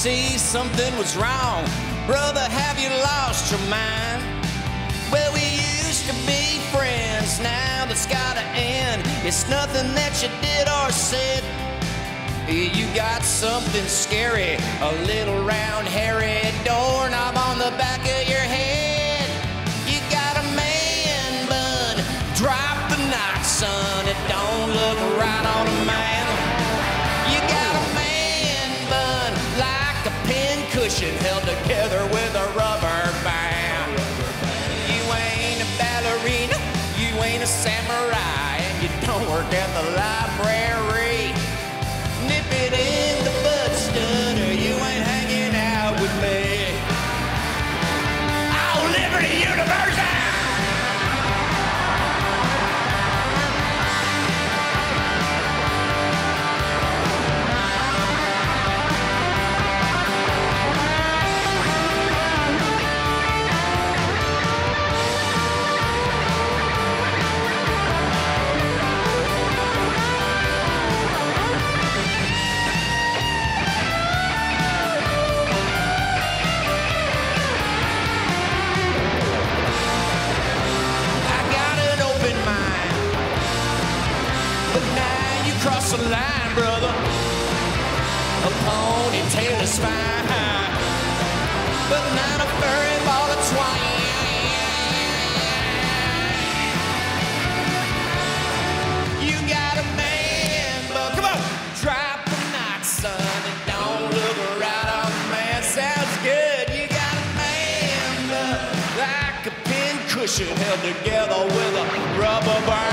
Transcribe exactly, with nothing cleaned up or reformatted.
see something was wrong. Brother, have you lost your mind? Well, we used to be friends, now that's gotta end. It's nothing that you did or said. You got something scary, a little round hairy doorknob on the back of your head. You got a man bun, drop the knot, son, it don't look right on a man. You got a man bun like a pin cushion held together with a rubber band. You ain't a ballerina, you ain't a samurai, and you don't work at the library. Nip it in the bud, stud, or you ain't hanging out with me. Oh, Liberty University! Cross the line, brother. A ponytail is fine, but not a furry ball of twine. You got a man, but come on, drop the knot, son. It don't look right on the man. Sounds good. You got a man, but like a pin cushion held together with a rubber band.